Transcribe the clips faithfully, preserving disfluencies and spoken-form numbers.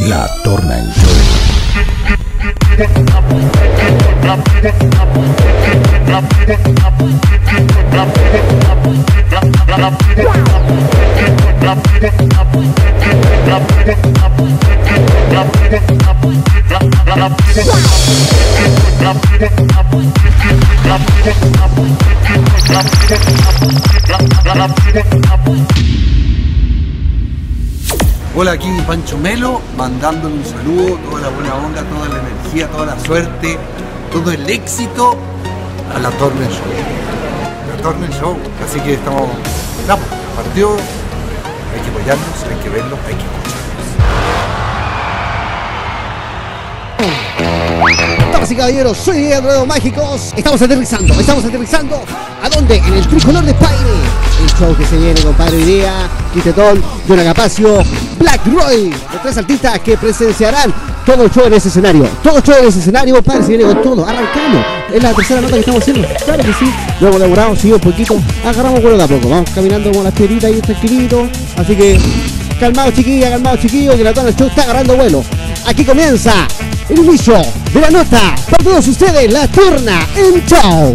La Torna en Show. Hola, aquí Pancho Melo, mandándole un saludo, toda la buena onda, toda la energía, toda la suerte, todo el éxito a la Torna Show. La Torna Show, así que estamos, estamos, partió, hay que apoyarnos, hay que verlos, hay que escucharlos. Damas y caballeros, soy Diego Dedos Mágicos. Estamos aterrizando, estamos aterrizando. ¿A dónde? En el Tricolor de Paine. El show que se viene, compadre, hoy día. Quitetón, Jonah Capacio, Black Roy. Los tres artistas que presenciarán todo el show en ese escenario. Todo el show en ese escenario, compadre, se viene con todo. Arrancamos. Es la tercera nota que estamos haciendo. Claro que sí. Luego elaboramos, seguimos un poquito. Agarramos vuelo de a poco. Vamos caminando como las piedritas ahí tranquilito. Así que, calmado chiquilla, calmado chiquillo, que la Torna Show está agarrando vuelo. Aquí comienza el inicio de la nota. Para todos ustedes, la Torna en Show.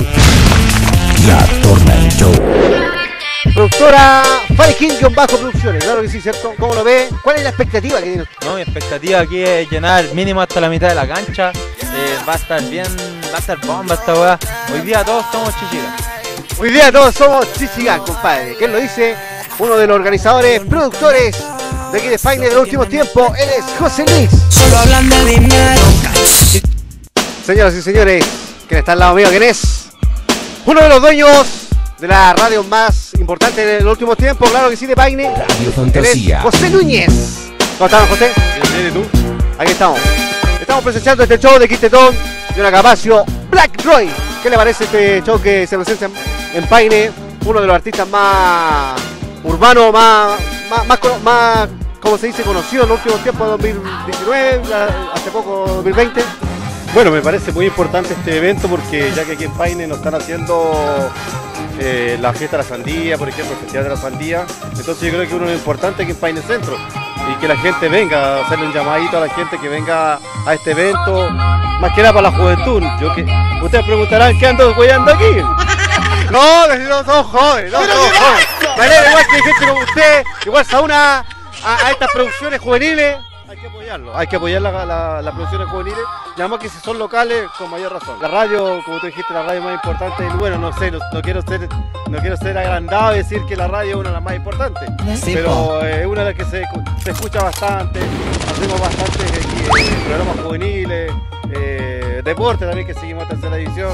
La Torna en Show. Productora Fireking-Bajo Producciones, claro que sí, ¿cierto? ¿Cómo lo ve? ¿Cuál es la expectativa que tiene usted? No, mi expectativa aquí es llenar mínimo hasta la mitad de la cancha. Eh, va a estar bien, va a estar bomba esta weá. Hoy día todos somos chichigas. Hoy día todos somos chichigas, compadre. ¿Quién lo dice? Uno de los organizadores, productores de aquí de Paine de los últimos tiempos. Él es José Luis. Solo hablan de dinero. Señoras y señores, ¿quién está al lado mío? ¿Quién es? Uno de los dueños de la radio más importante de los últimos tiempos, claro que sí, de Paine. Radio Fantasía. Él es José Núñez. ¿Cómo estamos, José? Bien, ¿y tú? Aquí estamos. Estamos presenciando este show de Quitetón, Jonah Capacio, Black Roy. ¿Qué le parece este show que se presencia en Paine? Uno de los artistas más urbanos, más, más, más, más, como se dice, conocido en los últimos tiempos, dos mil diecinueve, hace poco dos mil veinte. Bueno, me parece muy importante este evento porque ya que aquí en Paine nos están haciendo eh, la fiesta de la sandía, por ejemplo, el festival de la sandía, entonces yo creo que uno de lo importante aquí en Paine Centro y que la gente venga, hacerle un llamadito a la gente que venga a este evento, más que nada para la juventud. Yo que, ustedes preguntarán qué ando guayando aquí. No, no somos jóvenes, no somos jóvenes. Me alegra igual que gente como usted, igual se una a, a estas producciones juveniles. Hay que apoyarlo, hay que apoyar las la, la producciones juveniles, y además que si son locales, con mayor razón. La radio, como tú dijiste, la radio más importante, y bueno, no sé, no, no quiero ser no quiero ser agrandado y decir que la radio es una de las más importantes, Sí, pero es eh, una de las que se, se escucha bastante, hacemos bastantes eh, eh, programas juveniles, eh, deporte también que seguimos en tercera división.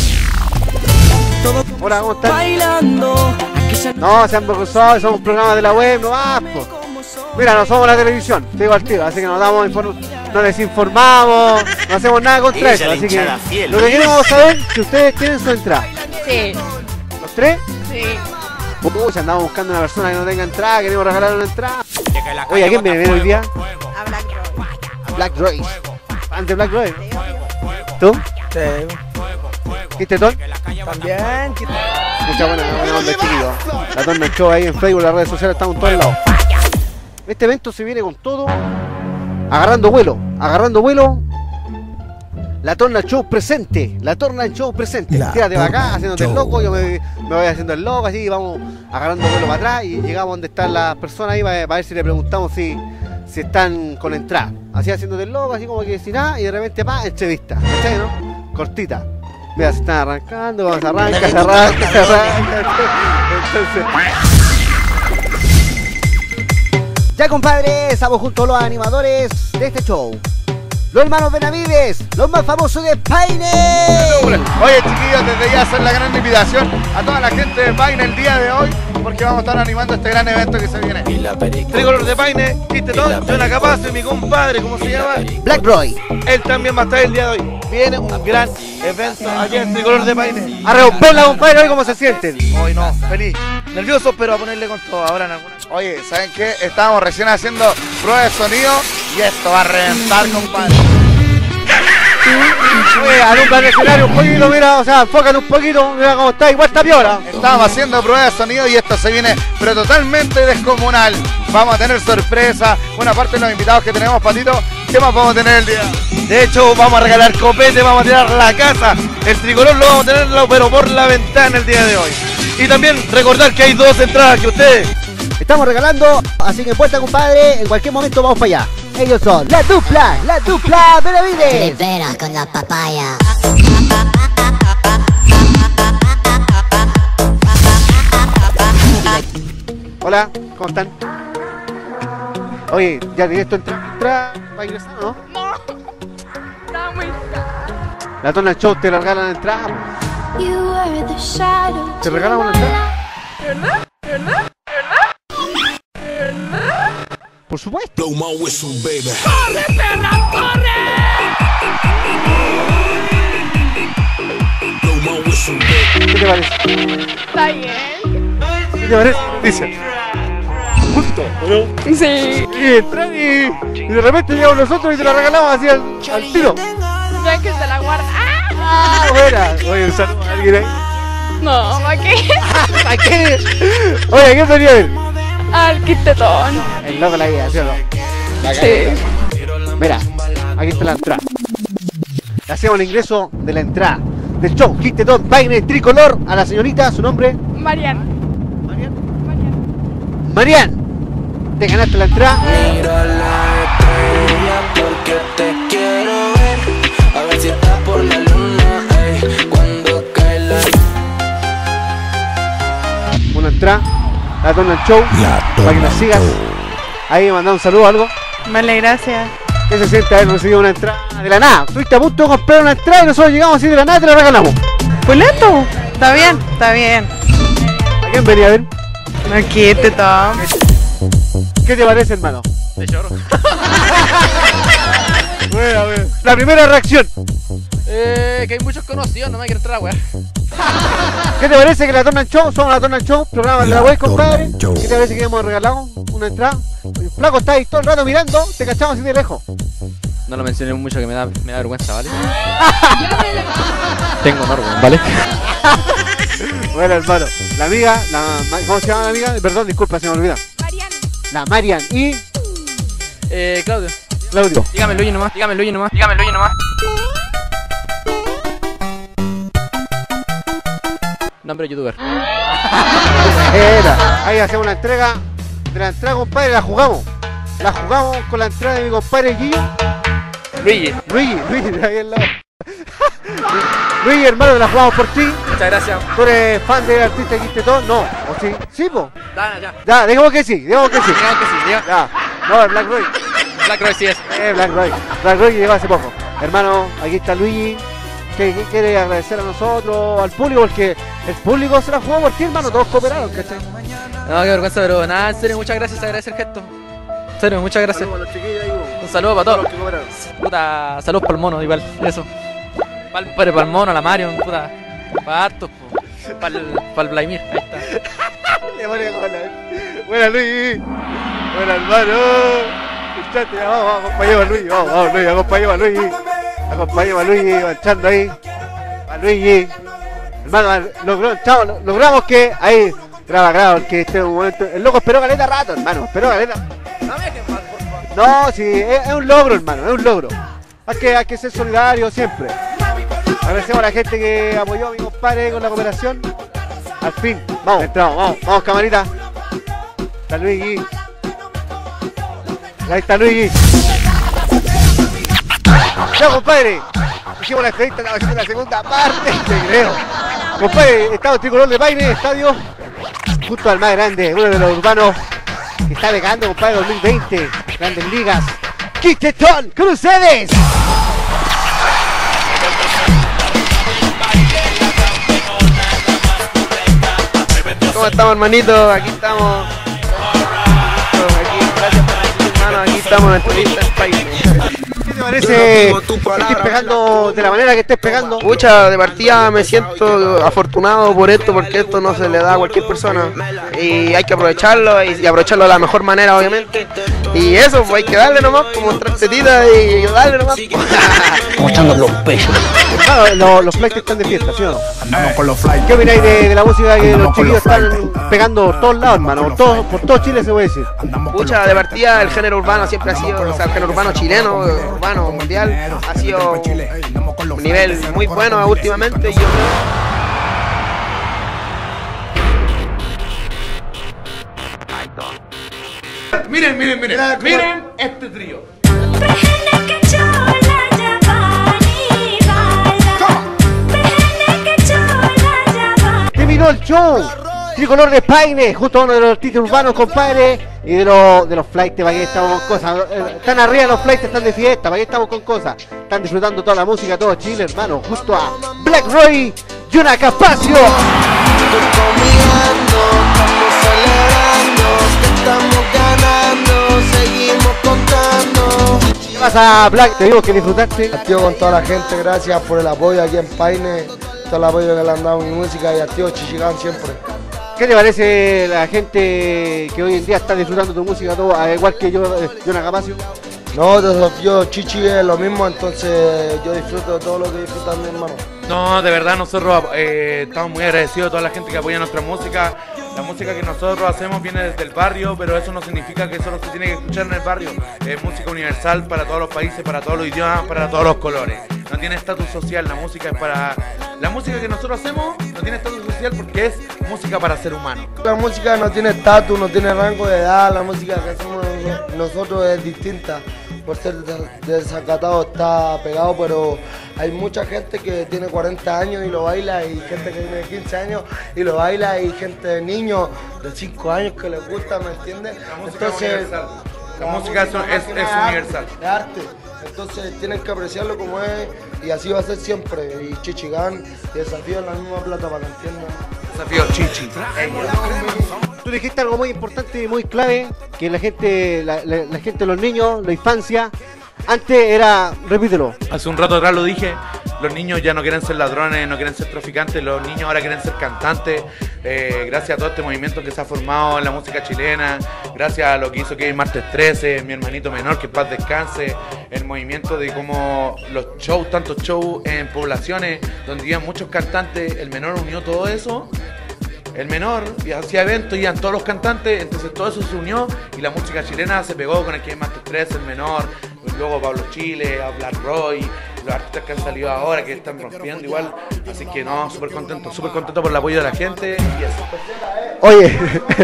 Hola, ¿cómo están? Bailando. No, se han avergonzado, somos un programa de la web, no más, po. Mira, no somos la televisión, te digo al tiro, así que nos damos no desinformamos, no hacemos nada contra eso, así que lo que queremos saber es si ustedes tienen su entrada. Sí. ¿Los tres? Sí. Uy, andamos buscando una persona que no tenga entrada, queremos regalar una entrada. Oye, ¿a quién viene, viene hoy día? A Black Roy. Black Royce. Ante Black Royce. ¿Tú? Sí. ¿Quitetón? También. Mucha buena, buena onda, chiquillos. La Torna Show ahí en Facebook, las redes sociales, estamos en todos lados. Este evento se viene con todo, agarrando vuelo, agarrando vuelo. La Torna Show presente, la Torna Show presente. La Tírate para acá, Torna haciéndote el Show. loco, yo me, me voy haciendo el loco, así vamos agarrando vuelo para atrás y llegamos donde están las personas ahí para, para ver si le preguntamos si, si están con entrada. Así haciéndote el loco, así como que sin nada, y de repente pa, entrevista, ¿cachai, no? Cortita. Mira, se están arrancando, vamos a arrancar, se arranca, se arranca. Entonces... Ya, compadre, estamos junto a los animadores de este show. Los hermanos Benavides, los más famosos de Paine. Oye, chiquillos, desde ya hacer la gran invitación a toda la gente de Paine el día de hoy, porque vamos a estar animando este gran evento que se viene. Tricolor de Paine, Quitetón, Jonah Capacio y mi compadre, ¿cómo se llama? Black Roy. Él también va a estar el día de hoy. Viene un gran evento aquí en Tricolor de Paine. A romperla, compadre, hoy cómo se sienten. Hoy no, feliz, nervioso, pero a ponerle con todo ahora en alguna. Oye, ¿saben qué? Estábamos recién haciendo pruebas de sonido y esto va a reventar, compadre. Oye, alumbra el escenario un poquito, mira, o sea, enfócate un poquito, mira cómo está, igual está piola. Estábamos haciendo pruebas de sonido y esto se viene, pero totalmente descomunal. Vamos a tener sorpresa, buena parte de los invitados que tenemos, Patito, ¿Qué más vamos a tener el día? De hecho, vamos a regalar copete, vamos a tirar la casa. El tricolor lo vamos a tenerlo, pero por la ventana el día de hoy. Y también recordar que hay dos entradas que ustedes estamos regalando, así que en puerta, compadre, en cualquier momento vamos para allá. Ellos son la dupla, la dupla Benavides. Libera con la papaya. Hola, ¿cómo están? Oye, ¿ya tienes tu entrada entra para ingresar, no? No. Está muy caro. La Donald Show te regalan la entrada. ¿Te regalan una entrada? ¿Verdad? ¿Verdad? Por supuesto. Blow my whistle, baby. ¡Corre, perra, corre! Blow my whistle, baby. ¿Qué te parece? Está bien. ¿Qué te parece? Dice. Justo, ¿no? Sí. Y entran y, y de repente llegamos nosotros y te la regalamos así al, al tiro. Ya que se la guarda. ¡Ah! Ah, buena. Oye, un saludo a alguien ahí. No, ¿para qué? ¿A qué? Oye, ¿quién venía a ver? Al quitetón. El loco la guía, ¿sí o no? Sí. Mira, aquí está la entrada. Le hacemos el ingreso de la entrada del show Quintetón Paine Tricolor a la señorita, su nombre. Marian. Marian. Marian. Marian, te ganaste la entrada. Mira la estrella porque te quiero ver. A ver si está por la luna, ey, cuando cae la Una entrada, la Donald Show, La para que la Donald sigas. Show. Ahí me mandaron un saludo o algo. Vale, gracias. ¿Qué se siente haber recibido una entrada de la nada? Estuviste a punto de comprar una entrada y nosotros llegamos así de la nada y te la regalamos. Pues lento. Está bien, está bien. ¿A quién venía a ver? Al quitetón. ¿Qué te parece, hermano? de choro. Bueno, bueno. La primera reacción. Eh, que hay muchos conocidos, no me quiero entrar, weá. ¿Qué te parece que la Donald Show? Somos la Donald Show, programa de la La web, compadre. Donald Show. ¿Qué te parece que hemos regalado una entrada? El flaco está ahí todo el rato mirando, te cachamos así de lejos. No lo mencioné mucho que me da, me da vergüenza, ¿vale? Tengo honor, weón, ¿vale? Bueno, hermano, la amiga, la, ¿cómo se llama la amiga? Perdón, disculpa, se me olvida. Marian. La Marian y Eh, Claudio. Claudio. Dígame Luigi nomás, dígame Luigi nomás, dígame Luigi nomás. Nombre de youtuber. Era. Ahí hacemos la entrega de la entrada, compadre, la jugamos. La jugamos con la entrada de mi compadre Guillo. Luigi. Luigi, Luigi, de ahí al lado. Luigi, hermano, la jugamos por ti. Muchas gracias. ¿Tú eres fan del artista Quintetón? No, ¿o sí? Sí, po. Ya, ya. Ya, digamos que sí, digamos que sí. Digamos que sí, digamos. Ya. No, el Black Roy. Black Roy sí es. Eh, Black Roy. Black Roy llegó hace poco. Hermano, aquí está Luigi. ¿Qué, qué quiere agradecer a nosotros, al público? Porque el público se la jugó por ti, hermano. Todos cooperaron, ¿cachai? No, qué vergüenza, pero nada, en serio, muchas gracias, agradece el gesto. En serio, muchas gracias. Un saludo para todos. Puta, saludos para el mono, igual, eso. Para el, para el mono, la Marion, puta. Para hartos, para el, para el Vladimir, ahí está. Le pone cola. Buena Luigi. Buena hermano. Escuchate, vamos, vamos, acompañemos a Luigi. Vamos, vamos, Luigi, acompañemos a Luigi. Acompañemos a Luigi, marchando ahí. A Luigi. Hermano, logró, chavo, logramos que ahí. Graba, graba, porque este es un momento. El loco esperó caleta rato, hermano. Esperó caleta. No me dejen mal, por favor. No, sí, es, es un logro, hermano, es un logro. Hay que, hay que ser solidario siempre. Agradecemos a la gente que apoyó a mi compadre con la cooperación. Al fin, vamos, entramos, vamos, vamos, camarita. Está Luigi. Ahí está Luigi. Ya, compadre. Hicimos la entrevista, estamos haciendo la segunda parte, te creo. Compadre, estado Tricolor de Paine, estadio justo al más grande, uno de los urbanos que está becando, compadre, dos mil veinte, Grandes Ligas. Quintetón con ustedes. ¿Cómo estamos, hermanito? Aquí estamos. Aquí, gracias por recibir, hermano. Aquí estamos en entrevista en Paine. ¿Qué te parece que estés pegando de la manera que estés pegando? Pucha, de partida me siento afortunado por esto, porque esto no se le da a cualquier persona y hay que aprovecharlo y, y aprovecharlo de la mejor manera, obviamente. Y eso, pues hay que darle nomás, pues, mostrar tetita y darle nomás. Mostrando los pechos. Claro, lo- los flights están de fiesta, ¿sí o no? Andamos con los flights. ¿Qué opináis de, de la música que Andamos los con chiquillos los están flights. pegando por todos lados, hermano? Todo, por todo Chile se puede decir. Pucha, de partida el género urbano siempre ha sido, o sea, el género urbano chileno, urbano mundial, ha sido un nivel muy bueno últimamente. Y yo creo Miren, miren, miren, miren este trío. Terminó el show. Tricolor de Paine, justo uno de los artistas urbanos, compadre. Y de los, de los flights, ¿para qué estamos con cosas? Eh, Están arriba los flights, están de fiesta, ¿para qué estamos con cosas? Están disfrutando toda la música, todo Chile, hermano. Justo a Black Roy, Yuna Capacio. Estamos ganando, seguimos contando. ¿Qué pasa, Black? Te digo que disfrutaste. Activo con toda la gente, gracias por el apoyo aquí en Paine, todo el apoyo que le han dado a mi música y activo Chichigán siempre. ¿Qué te parece la gente que hoy en día está disfrutando tu música, todo, al igual que yo, eh, Yuna Capacio? No, yo Chichi es lo mismo, entonces yo disfruto de todo lo que disfrutan mi hermano. No, de verdad nosotros eh, estamos muy agradecidos a toda la gente que apoya nuestra música. La música que nosotros hacemos viene desde el barrio, pero eso no significa que solo se tiene que escuchar en el barrio. Es música universal para todos los países, para todos los idiomas, para todos los colores. No tiene estatus social, la música es para... La música que nosotros hacemos no tiene estatus social porque es música para ser humano. La música no tiene estatus, no tiene rango de edad, la música que hacemos nosotros es distinta. Por ser desacatado está pegado, pero hay mucha gente que tiene cuarenta años y lo baila, y gente que tiene quince años y lo baila, y gente de niños de cinco años que les gusta, ¿me entiendes? La música Entonces, es universal. La, la música es, es, es, es universal. Es arte. Entonces tienen que apreciarlo como es, y así va a ser siempre. Y Chichigán y Desafío en la misma plata para que entiendan. Desafío Chichi. Tú dijiste algo muy importante y muy clave, que la gente, la, la, la gente, los niños, la infancia, antes era, repítelo. Hace un rato atrás lo dije, los niños ya no quieren ser ladrones, no quieren ser traficantes, los niños ahora quieren ser cantantes, eh, gracias a todo este movimiento que se ha formado en la música chilena, gracias a lo que hizo Kevin Martes trece, mi hermanito menor, que en paz descanse, el movimiento de cómo los shows, tantos shows en poblaciones donde iban muchos cantantes, el menor unió todo eso. El menor hacía eventos, iban todos los cantantes, entonces todo eso se unió y la música chilena se pegó con el Kevin Martes trece, el menor, luego Pablo Chile, Black Roy, los artistas que han salido ahora, que están rompiendo igual, así que no, súper contento, súper contento por el apoyo de la gente y eso. Oye,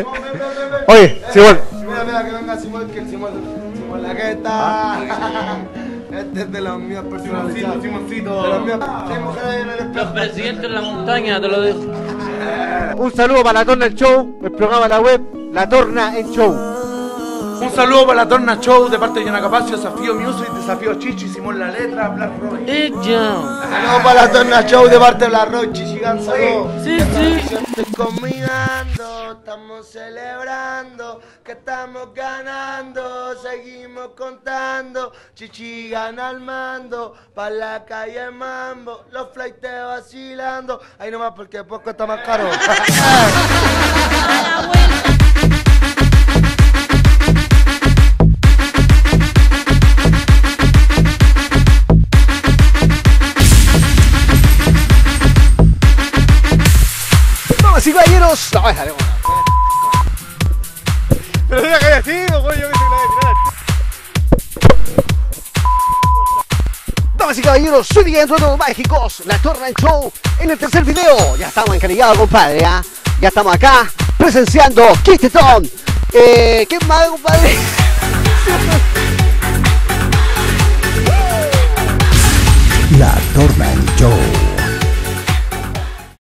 oye, Simón. Mira, mira, que venga Simón, que el Simón, Simón la que está. Este es de los míos personalizados. Simoncito. De los míos. Sí, mujer ahí en el espejo. Los presidentes de la montaña, te lo digo. Un saludo para La Torna en Show, el programa de la web, La Torna en Show. Un saludo para la Torna Show de parte de Yuna Capacio, Desafío Music, Desafío Chichi, Simón La Letra, Black Roy. Saludos para la Torna Show de parte de Black Roy, Chichigán, saludos. Sí, sí. Estoy combinando, estamos celebrando, que estamos ganando, seguimos contando, Chichigán al mando, pa' la calle mambo, los flights vacilando, ahí nomás porque el poco está más caro. Damas y caballeros, no, déjale, bueno. Pero era que haya sido, güey, yo pensé que la iba a tirar. Damas y caballeros, soy Miguel Antonio Mágicos, La Torna en Show, en el tercer video. Ya estamos encarillados, compadre, ¿ah? Ya estamos acá, presenciando Kitteton. Eh, ¿qué más, compadre?